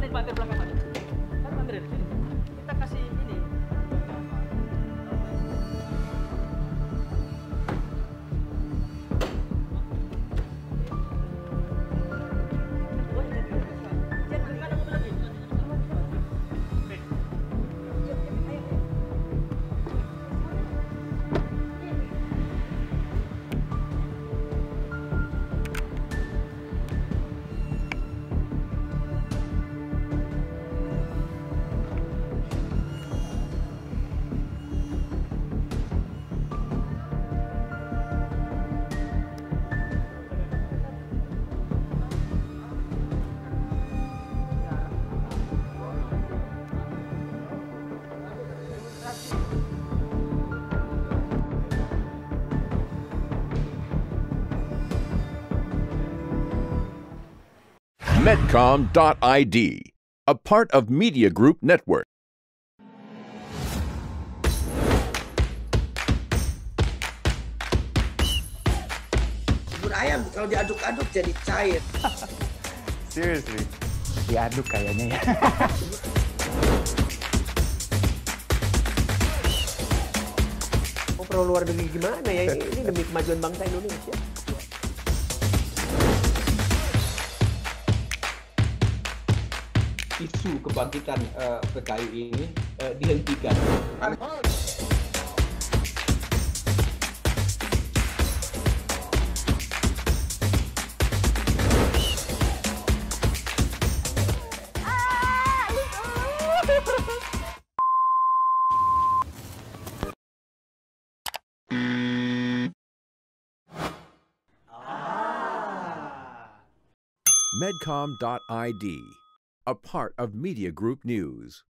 Mana Pak di belakang mana? Kan Andre di sini. Kita kasih ini. Medcom.id, a part of Media Group Network. Bubur ayam kalau diaduk-aduk jadi cair. Seriously, diaduk kayaknya ya. Oh, perlu luar negeri gimana ya? Ini demi kemajuan bangsa Indonesia. Isu kebangkitan PKI ini dihentikan. Medcom.id, a part of Media Group News.